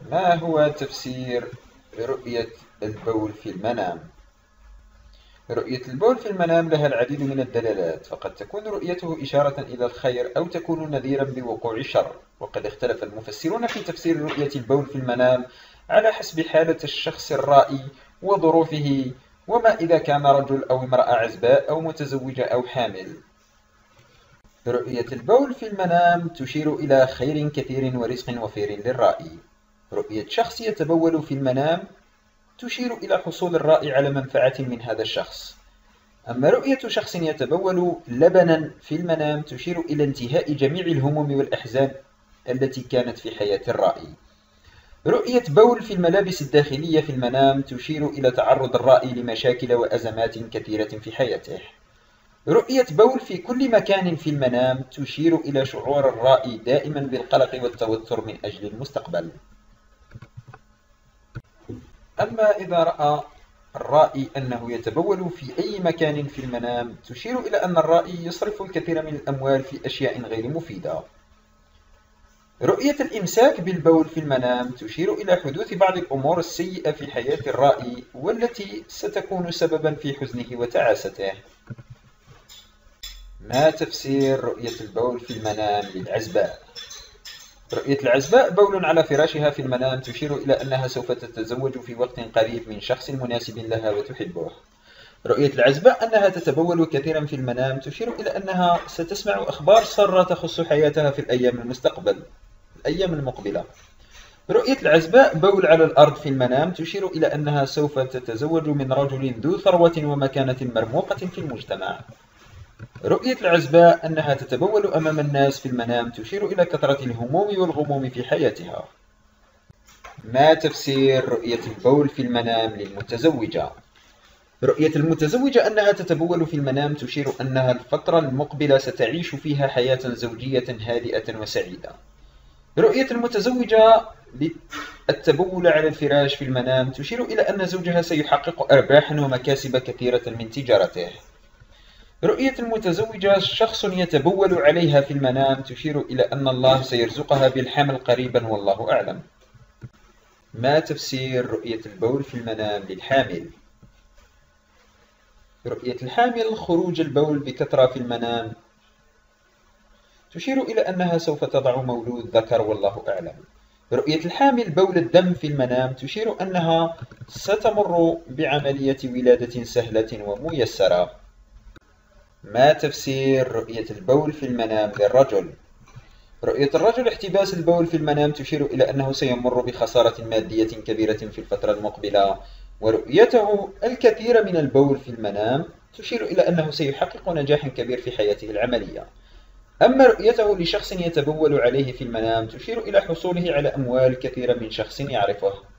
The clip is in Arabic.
ما هو تفسير رؤية البول في المنام؟ رؤية البول في المنام لها العديد من الدلالات، فقد تكون رؤيته إشارة إلى الخير أو تكون نذيرا بوقوع الشر، وقد اختلف المفسرون في تفسير رؤية البول في المنام على حسب حالة الشخص الرائي وظروفه، وما إذا كان رجل أو امرأة عزباء أو متزوجة أو حامل. رؤية البول في المنام تشير إلى خير كثير ورزق وفير للرائي. رؤية شخص يتبول في المنام تشير إلى حصول الرائي على منفعة من هذا الشخص. أما رؤية شخص يتبول لبنا في المنام تشير إلى انتهاء جميع الهموم والأحزان التي كانت في حياة الرائي. رؤية بول في الملابس الداخلية في المنام تشير إلى تعرض الرائي لمشاكل وأزمات كثيرة في حياته. رؤية بول في كل مكان في المنام تشير إلى شعور الرائي دائما بالقلق والتوتر من أجل المستقبل. أما إذا رأى الرائي أنه يتبول في أي مكان في المنام تشير إلى أن الرائي يصرف الكثير من الأموال في أشياء غير مفيدة. رؤية الإمساك بالبول في المنام تشير إلى حدوث بعض الأمور السيئة في حياة الرائي والتي ستكون سببا في حزنه وتعاسته. ما تفسير رؤية البول في المنام للعزباء؟ رؤية العزباء بول على فراشها في المنام تشير إلى أنها سوف تتزوج في وقت قريب من شخص مناسب لها وتحبه. رؤية العزباء أنها تتبول كثيرا في المنام تشير إلى أنها ستسمع أخبار سارة تخص حياتها في الأيام المقبلة. رؤية العزباء بول على الأرض في المنام تشير إلى أنها سوف تتزوج من رجل ذو ثروة ومكانة مرموقة في المجتمع. رؤية العزباء أنها تتبول أمام الناس في المنام تشير إلى كثرة الهموم والغموم في حياتها. ما تفسير رؤية البول في المنام للمتزوجة؟ رؤية المتزوجة أنها تتبول في المنام تشير أنها الفترة المقبلة ستعيش فيها حياة زوجية هادئة وسعيدة. رؤية المتزوجة للتبول على الفراش في المنام تشير إلى أن زوجها سيحقق أرباحا ومكاسب كثيرة من تجارته. رؤية المتزوجة شخص يتبول عليها في المنام تشير إلى أن الله سيرزقها بالحمل قريبا والله أعلم. ما تفسير رؤية البول في المنام للحامل؟ رؤية الحامل خروج البول بكثرة في المنام تشير إلى أنها سوف تضع مولود ذكر والله أعلم. رؤية الحامل بول الدم في المنام تشير أنها ستمر بعملية ولادة سهلة وميسرة. ما تفسير رؤية البول في المنام للرجل؟ رؤية الرجل احتباس البول في المنام تشير إلى أنه سيمر بخسارة مادية كبيرة في الفترة المقبلة، ورؤيته الكثير من البول في المنام تشير إلى أنه سيحقق نجاحا كبير في حياته العملية. أما رؤيته لشخص يتبول عليه في المنام تشير إلى حصوله على أموال كثيرة من شخص يعرفه.